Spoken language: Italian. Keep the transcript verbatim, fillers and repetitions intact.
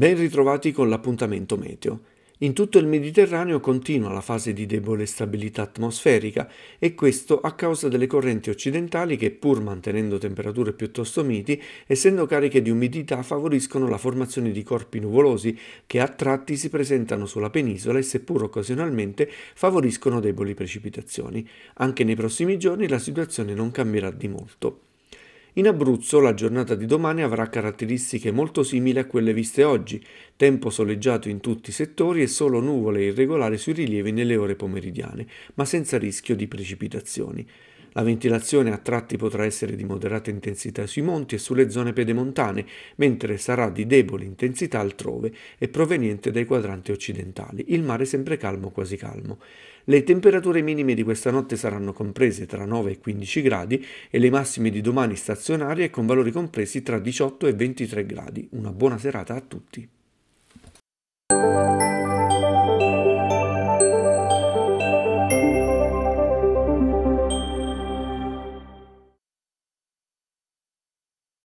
Ben ritrovati con l'appuntamento meteo. In tutto il Mediterraneo continua la fase di debole stabilità atmosferica e questo a causa delle correnti occidentali che, pur mantenendo temperature piuttosto miti, essendo cariche di umidità, favoriscono la formazione di corpi nuvolosi che a tratti si presentano sulla penisola e, seppur occasionalmente, favoriscono deboli precipitazioni. Anche nei prossimi giorni la situazione non cambierà di molto. In Abruzzo la giornata di domani avrà caratteristiche molto simili a quelle viste oggi, tempo soleggiato in tutti i settori e solo nuvole irregolari sui rilievi nelle ore pomeridiane, ma senza rischio di precipitazioni. La ventilazione a tratti potrà essere di moderata intensità sui monti e sulle zone pedemontane, mentre sarà di debole intensità altrove e proveniente dai quadranti occidentali. Il mare sempre calmo, quasi calmo. Le temperature minime di questa notte saranno comprese tra nove e quindici gradi e le massime di domani stazionarie con valori compresi tra diciotto e ventitré gradi. Una buona serata a tutti.